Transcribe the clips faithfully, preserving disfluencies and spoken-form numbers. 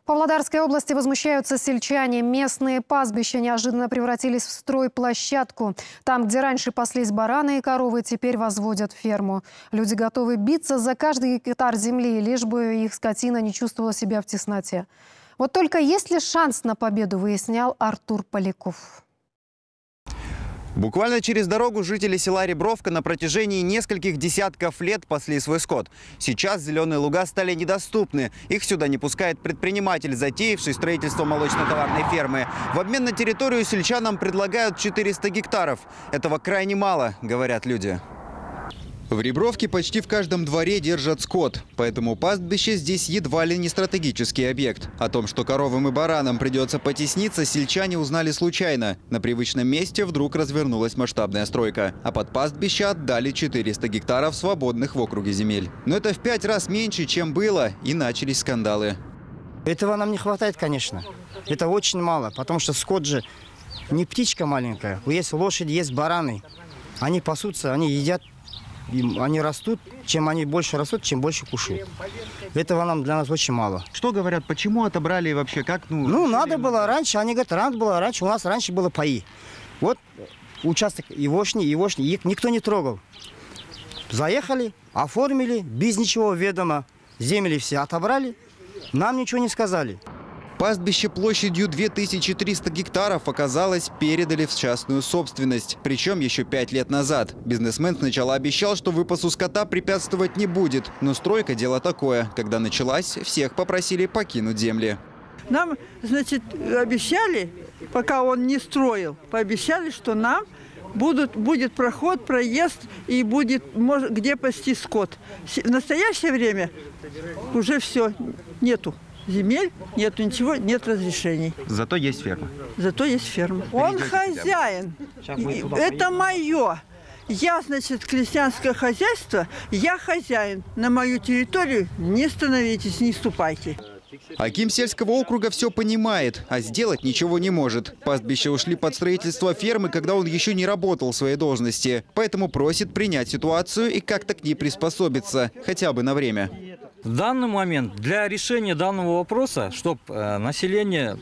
В Павлодарской области возмущаются сельчане. Местные пастбища неожиданно превратились в стройплощадку. Там, где раньше паслись бараны и коровы, теперь возводят ферму. Люди готовы биться за каждый гектар земли, лишь бы их скотина не чувствовала себя в тесноте. Вот только есть ли шанс на победу, выяснял Артур Поляков. Буквально через дорогу жители села Ребровка на протяжении нескольких десятков лет пасли свой скот. Сейчас зеленые луга стали недоступны. Их сюда не пускает предприниматель, затеявший строительство молочно-товарной фермы. В обмен на территорию сельчанам предлагают четыреста гектаров. Этого крайне мало, говорят люди. В Ребровке почти в каждом дворе держат скот, поэтому пастбище здесь едва ли не стратегический объект. О том, что коровам и баранам придется потесниться, сельчане узнали случайно. На привычном месте вдруг развернулась масштабная стройка, а под пастбище отдали четыреста гектаров свободных в округе земель. Но это в пять раз меньше, чем было, и начались скандалы. Этого нам не хватает, конечно. Это очень мало, потому что скот же не птичка маленькая. Есть лошади, есть бараны. Они пасутся, они едят. Они растут, чем они больше растут, чем больше кушают. Этого нам для нас очень мало. Что говорят, почему отобрали вообще? Как, ну, ну надо было раньше, они говорят, надо было раньше, у нас раньше было паи. Вот участок ивошни, ивошни, их никто не трогал. Заехали, оформили, без ничего ведома. Земли все отобрали, нам ничего не сказали. Пастбище площадью две тысячи триста гектаров, оказалось, передали в частную собственность. Причем еще пять лет назад. Бизнесмен сначала обещал, что выпасу скота препятствовать не будет. Но стройка – дело такое. Когда началась, всех попросили покинуть земли. Нам, значит, обещали, пока он не строил, пообещали, что нам будут, будет проход, проезд и будет может, где пасти скот. В настоящее время уже все, нету. Земель, нету ничего, нет разрешений. Зато есть ферма. Зато есть ферма. Он хозяин. Это мое. Я, значит, крестьянское хозяйство, я хозяин. На мою территорию не становитесь, не ступайте. Аким сельского округа все понимает, а сделать ничего не может. Пастбища ушли под строительство фермы, когда он еще не работал в своей должности. Поэтому просит принять ситуацию и как-то к ней приспособиться, хотя бы на время. В данный момент для решения данного вопроса, чтобы э, население,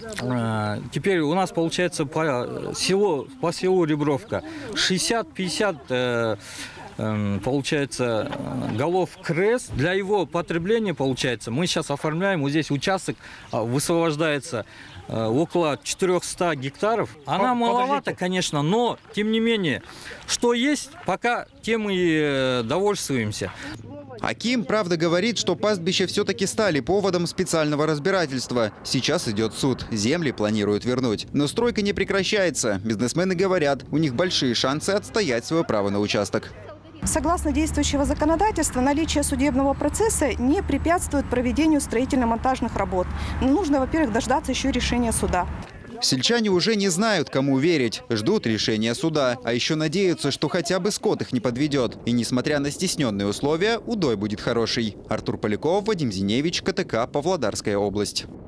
э, теперь у нас получается по селу, по селу Ребровка шестьдесят-пятьдесят э, э, получается голов крыс. Для его потребления получается, мы сейчас оформляем, вот здесь участок высвобождается э, около четырёхсот гектаров. Она маловато, конечно, но тем не менее, что есть, пока тем и довольствуемся. Аким, правда, говорит, что пастбища все-таки стали поводом специального разбирательства. Сейчас идет суд. Земли планируют вернуть. Но стройка не прекращается. Бизнесмены говорят, у них большие шансы отстоять свое право на участок. Согласно действующего законодательства, наличие судебного процесса не препятствует проведению строительно-монтажных работ. Но нужно, во-первых, дождаться еще решения суда. Сельчане уже не знают, кому верить. Ждут решения суда. А еще надеются, что хотя бы скот их не подведет. И несмотря на стесненные условия, удой будет хороший. Артур Поляков, Вадим Зиневич, КТК, Павлодарская область.